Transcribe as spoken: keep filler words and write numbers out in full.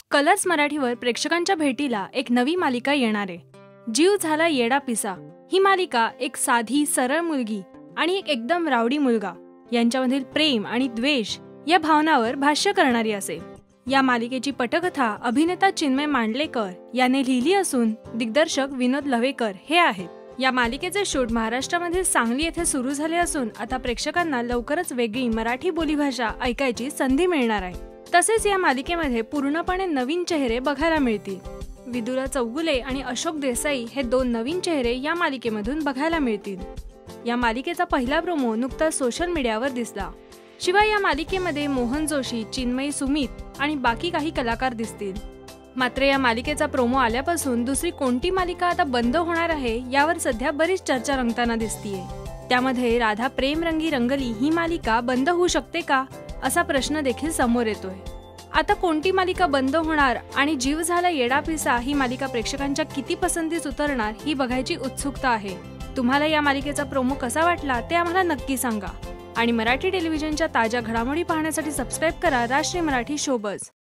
Colours मराठीवर प्रेक्षकांच्या भेटीला एक नवी मालिका येणार आहे. जीव झाला येडा पिसा ही मालिका एक साधी सरळ मुलगी आणि एक एकदम रावडी मुलगा यांच्यामधील प्रेम आणि द्वेष या भावनावर भाष्य करणारी असेल. या मालिकेची पटकथा अभिनेता चिन्मय मांडलेकर याने लिहिली असून दिग्दर्शक विनोद लवेकर हे आहेत. या मालिकेचे शूट महाराष्ट्रामध्ये सांगली येथे सुरू झाले असून आता प्रेक्षकांना लवकरच वेगळी मराठी बोलीभाषा ऐकायची संधी मिळणार आहे. तसेच या मालिकेमध्ये पूर्णपणे नवीन चेहरे बघायला मिळतील. विदुरा चौगुले आणि अशोक देसाई हे दोन नवीन चेहरे या मालिकेमधून बघायला मिळतील. या मालिकेचा पहिला प्रोमो नुकताच सोशल मीडियावर दिसला. शिवाय या मालिकेमध्ये मोहन जोशी, चिन्मयी सुमित आणि बाकी काही कलाकार दिसतील. मात्र या मालिकेचा प्रोमो आल्यापासून दुसरी कोणती मालिका आता बंद होणार आहे यावर सध्या बरीच चर्चा रंगताना दिसतीये. त्यामध्ये राधा प्रेम रंगी रंगली ही मालिका बंद होऊ शकते का असा प्रश्न देखील समोर येतोय. आता कोणती मालिका बंद होणार आणि जीव झाला येडा पिसा ही मालिका प्रेक्षकांच्या किती पसंतीस उतरणार ही बघायची उत्सुकता आहे. तुम्हाला या मालिकेचा प्रोमो कसा वाटला ते आम्हाला नक्की सांगा आणि मराठी टेलिव्हिजनच्या ताज्या घडामोडी पाहण्यासाठी सबस्क्राईब करा राष्ट्रीय मराठी शोबज.